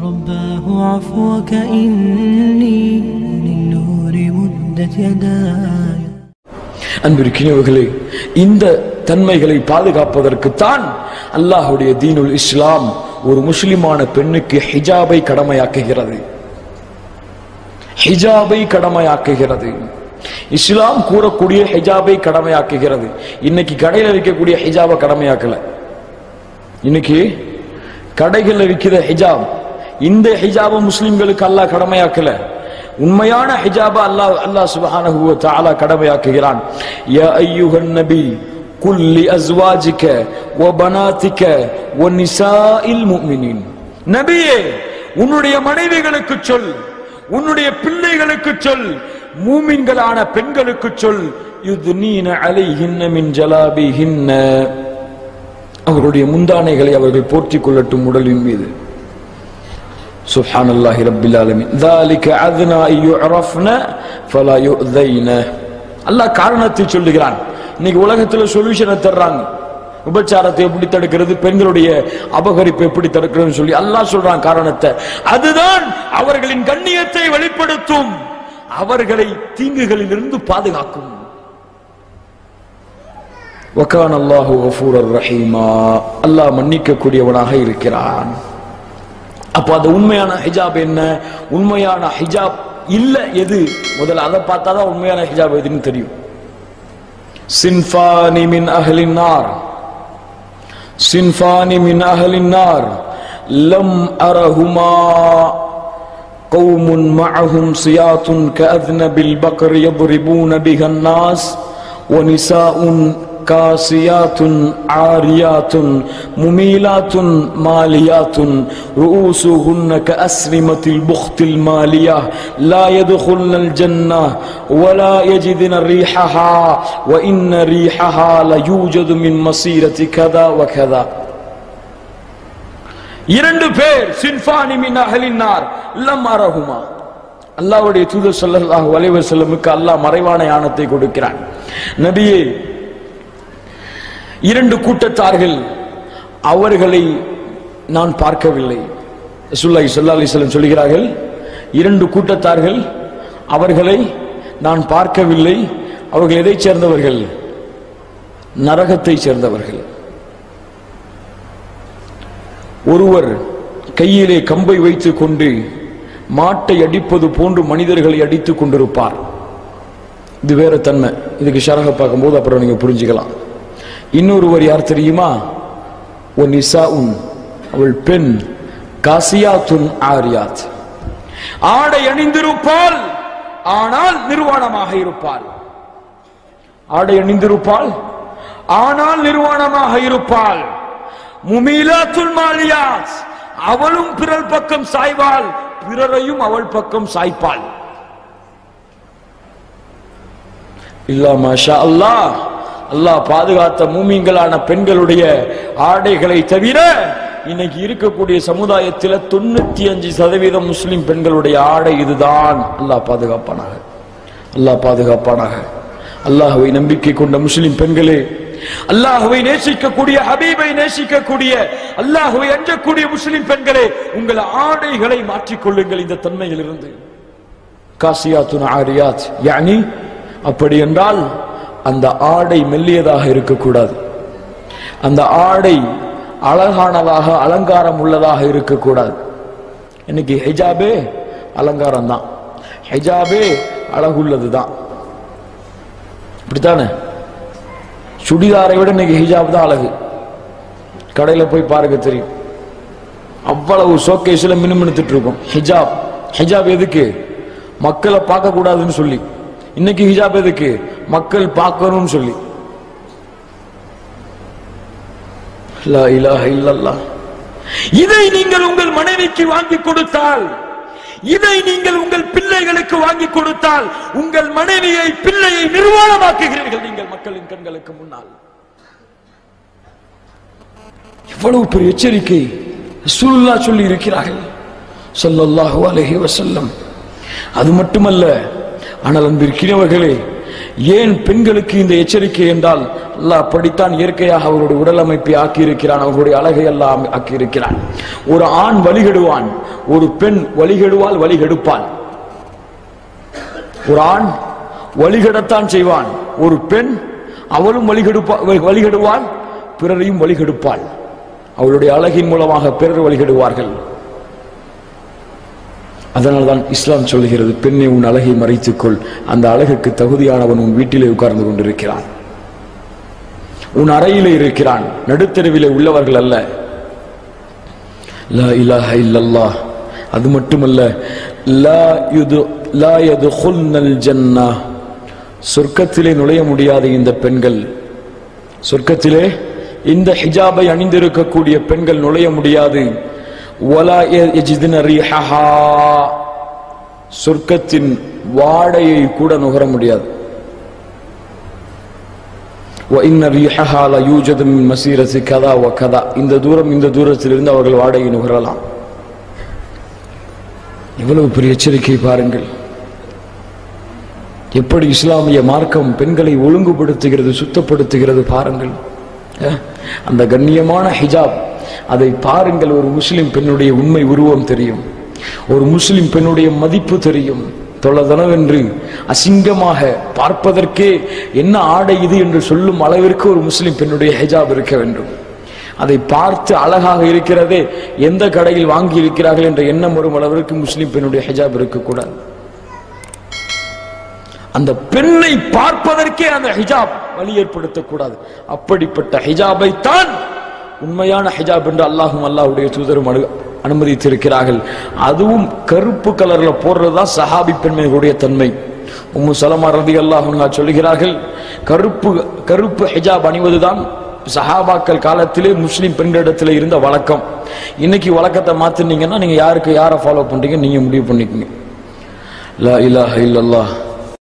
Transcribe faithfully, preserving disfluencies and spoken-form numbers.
رباه عفوك إني للنور مدت يداي. அன்பிற்கினியவர்களே, இந்த தன்மைகளை பாதுகாப்பதற்குத்தான் அல்லாஹ்வுடைய தீனுல் இஸ்லாம் ஒரு முஸ்லிமான பெண்ணுக்கு ஹிஜாபை கடமையாக்குகிறது. ஹிஜாபை கடமையாக்குகிறது. இஸ்லாம் கூறக்கூடிய ஹிஜாபை கடமையாக்குகிறது. இன்னைக்கு கடையில் இருக்கக்கூடிய ஹிஜாபை கடமையாக்கல. இன்னைக்கு கடைகளில் இருக்கிற ஹிஜாப், இந்த ஹிஜாபை முஸ்லிம்களுக்கு அல்லாஹ் கடமையாக்கல. உண்மையான ஹிஜாப அல்லாஹ் அல்லாஹ் சுப்ஹானஹு வ தஆலா கடமையாக்குகிறான். யா அய்யுஹன் நபி குல் லி அஸ்வாஜிக வ பனாதிக வ நிசாஇல் முஃமினீன். நபியே, உன்னுடைய மனைவிகளுக்கு சொல், உன்னுடைய பிள்ளைகளுக்கு சொல், மூமின்களான பெண்களுக்கு சொல், யுத்னீன அலைஹின்ன மின் ஜலாபிஹின்ன, அவர்களுடைய முந்தானைகளை அவர்கள் போர்த்திக் கொள்ளட்டும் உடலின் மீது. சுப்ஹானல்லாஹி ரப்பில் ஆலமீன். ذلك أدنى أن يعرفن فلا يؤذين. அல்லாஹ் காரணத்தை சொல்லுகிறான். இன்னைக்கு உலகத்துல சொல்யூஷனை தர்றாங்க. உபச்சாரத்தை எப்படி தடுக்கிறது, பெண்களுடைய அபகரிப்பை எப்படி தடுக்கிறதுன்னு சொல்லி அல்லாஹ் சொல்றான் காரணத்தை. அதுதான் அவர்களின் கண்ணியத்தை வெளிப்படுத்தும், அவர்களை தீங்குகளில் இருந்து பாதுகாக்கும். வகான அல்லாஹு கஃபூரர் ரஹீமா. அல்லாஹ் மன்னிக்க கூடியவனாக இருக்கிறான். அப்ப அது உண்மையான ஹிஜாப் என்ன, உண்மையான ஹிஜாப் இல்ல எது, முதல்ல அதை பார்த்தாதான் உண்மையான ஹிஜாப் எதுன்னு தெரியும். சின்ஃபானி மின் அஹ்லின் நார், சின்ஃபானி மின் அஹ்லின் நார் லம் அரஹுமா கௌமுன் மஅஹும் சியாத்துன் கஅذنபில் பக்ர் யضربون بها الناس ونساء كاسيات عاريات مميلات ماليات رؤوسهن كأسرمة البخت المالية لا يدخلن الجنة ولا يجدن ريحها وإن ريحها ليوجد من مسيرة كذا وكذا. இரண்டு பேர் சின்ஃபானி மின் அஹ்லின் நார் லம் அரஹுமா. அல்லாஹ்வுடைய தூதர் ஸல்லல்லாஹு அலைஹி வஸல்லமுக்கு அல்லாஹ் மறைவான ஞானத்தை கொடுக்கிறான். நபியே, இரண்டு கூட்டத்தார்கள், அவர்களை நான் பார்க்கவில்லை. ரசூலுல்லாஹி ஸல்லல்லாஹு அலைஹி வஸல்லம் சொல்கிறார்கள், இரண்டு கூட்டத்தார்கள், அவர்களை நான் பார்க்கவில்லை. அவர்கள் எதை சேர்ந்தவர்கள்? நரகத்தை சேர்ந்தவர்கள். ஒருவர் கையிலே கம்பை வைத்துக் கொண்டு மாட்டை அடிப்பது போன்று மனிதர்களை அடித்துக் கொண்டிருப்பார். இது வேற தன்மை. இதுக்கு ஷரஹ பார்க்கும்போது அப்புறம் நீங்க புரிஞ்சுக்கலாம். இன்னொருவர் யார் தெரியுமா? ஒ நிசாஉன், அவள் பெண், காசியாத்துன் ஆரியாத், ஆடை அணிந்திருப்பாள் ஆனால் நிர்வாணமாக இருப்பாள். ஆடை அணிந்திருப்பாள் ஆனால் நிர்வாணமாக இருப்பாள். முமீலாத்துல் மாலியாத், அவளும் பிறர் பக்கம் சாய்வாள், பிறரையும் அவள் பக்கம் சாய்ப்பாள். இல்லா மாஷா அல்லாஹ், அல்லாஹ் பாதுகாத்த மூமின்களான பெண்களுடைய ஆடைகளை தவிர இன்னைக்கு இருக்கக்கூடிய சமுதாயத்தில் தொண்ணூத்தி அஞ்சு சதவீதம் முஸ்லிம் பெண்களுடைய ஆடை இதுதான். அல்லாஹ் பாதுகாப்பானாக, அல்லாஹ் பாதுகாப்பானாக. அல்லாஹ்வை நம்பிக்கை கொண்ட முஸ்லிம் பெண்களே, அல்லாஹ்வை நேசிக்கக்கூடிய, ஹபீபை நேசிக்கக்கூடிய, அல்லாஹ்வை அஞ்சக்கூடிய முஸ்லிம் பெண்களே, உங்கள் ஆடைகளை மாற்றிக்கொள்ளுங்கள் இந்த தன்மையில் இருந்து. காசியாத்துன் ஆரியாத் யானி, அப்படி என்றால் அந்த ஆடை மெல்லியதாக இருக்கக்கூடாது, அந்த ஆடை அழகானதாக அலங்காரம் உள்ளதாக இருக்கக்கூடாது. இன்னைக்கு ஹிஜாபே அலங்காரம் தான், ஹிஜாபே அழகுள்ளது தான். இப்படித்தானே? சுடிதாரை விட இன்னைக்கு ஹிஜாப் தான் அழகு. கடையில போய் பாருங்க தெரியும், அவ்வளவு ஷோகேஸ்ல மினுமினுத்துட்டு இருக்கும். ஹிஜாப், ஹிஜாப் எதுக்கு? மக்களை பார்க்க கூடாதுன்னு சொல்லி. இன்னைக்கு ஹிஜாப் எதுக்கு? மக்கள் பார்க்கணும்னு சொல்லி. லா இலாஹ இல்லல்லாஹ். இதை நீங்கள் உங்கள் மனைவிக்கு வாங்கி கொடுத்தால், இதை நீங்கள் உங்கள் பிள்ளைகளுக்கு வாங்கி கொடுத்தால், உங்கள் மனைவியை, பிள்ளையை நிர்வாணமாக்குகிறீர்கள் நீங்கள் மக்களின் கண்களுக்கு முன்னால். எவ்வளவு பெரிய எச்சரிக்கை ரசூலுல்லாஹ் சொல்லி இருக்கிறார்கள் ஸல்லல்லாஹு அலைஹி வஸல்லம். அது மட்டுமல்ல, ஆனால் அன்பிற்கினியவர்களே, ஏன் பெண்களுக்கு இந்த எச்சரிக்கை என்றால் அல்லாஹ் அப்படித்தான் இயற்கையாக அவருடைய உடல் அமைப்பை ஆக்கியிருக்கிறான், அவருடைய அழகை எல்லாம் ஆக்கியிருக்கிறான். ஒரு ஆண் வழிகெடுவான், ஒரு பெண் வழிகெடுவாள், வழிகெடுப்பாள். ஒரு ஆண் வழிகெடத்தான் செய்வான், ஒரு பெண் அவளும் வழிகெடுப்பா வழிகெடுவாள், பிறரையும் வழிகெடுப்பாள். அவளுடைய அழகின் மூலமாக பிறர் வழிகெடுவார்கள். அதனால்தான் இஸ்லாம் சொல்கிறது, பெண்ணை உன் அழகை மறைத்துக்கொள், அந்த அழகுக்கு தகுதியானவன் உன் வீட்டிலே உட்கார்ந்து கொண்டிருக்கிறான், உன் அறையிலே இருக்கிறான், நடுத்தெருவிலே உள்ளவர்கள் அல்ல. லா இலாஹ இல்லல்லாஹ். அது மட்டுமல்ல, லா யுது லா யதுகுல்னல் ஜன்னah, சொர்க்கத்திலே நுழைய முடியாத இந்த பெண்கள், சொர்க்கத்திலே இந்த ஹிஜாபை அணிந்திருக்கக்கூடிய பெண்கள் நுழைய முடியாது. வலா யஜிதுன ரீஹஹா, சொர்க்கத்தின் வாடையை கூட நுகர முடியாது. வ இன்ன ரீஹஹா லா யூஜது மின் மஸீரத்தி கதா வ கதா, இந்த தூரம் இந்த தூரத்திலிருந்து அவர்கள் வாடையை நுகரலாம். எவ்வளவு பெரிய எச்சரிக்கை பாருங்கள். எப்படி இஸ்லாமிய மார்க்கம் பெண்களை ஒழுங்குபடுத்துகிறது, சுத்தப்படுத்துகிறது பாருங்கள். அந்த கண்ணியமான ஹிஜாப், அதை பாருங்கள். ஒரு முஸ்லிம் பெண்ணுடைய உண்மை உருவம் தெரியும், ஒரு முஸ்லிம் பெண்ணுடைய மதிப்பு தெரியும். தொலைதனவென்று அசிங்கமாக பார்ப்பதற்கே என்ன ஆடை இது என்று சொல்லும் அளவிற்கு ஒரு முஸ்லிம் பெண்ணுடைய ஹிஜாப் இருக்க வேண்டும். அதை பார்த்து அழகாக இருக்கிறதே, எந்த கடையில் வாங்கி இருக்கிறார்கள் என்ற எண்ணம் வரும் அளவிற்கு முஸ்லிம் பெண்ணுடைய ஹிஜாப் இருக்கக்கூடாது. அந்த பெண்ணை பார்ப்பதற்கே அந்த ஹிஜாப் வலி ஏற்படுத்தக்கூடாது. அப்படிப்பட்ட ஹிஜாபை தான் உண்மையான ஹிஜாப் என்று அல்லாஹும் அல்லாஹ்வுடைய தூதரும் அனுமதித்திருக்கிறார்கள். அதுவும் கருப்பு கலர்ல போடுறதுதான் சஹாபி பெண்மைகளுடைய தன்மை. உம்மு சலமா ரலியல்லாஹு அன்ஹா சொல்கிறார்கள், கருப்பு கருப்பு ஹிஜாப் அணிவதுதான் சஹாபாக்கள் காலத்திலே முஸ்லிம் பெண்களிடத்தில் இருந்த வழக்கம். இன்னைக்கு வழக்கத்தை மாத்தினீங்கன்னா நீங்க யாருக்கு யாரை ஃபாலோ பண்றீங்க நீங்க முடிவு பண்ணிக்கங்க. லா இலாஹ இல்லல்லாஹ்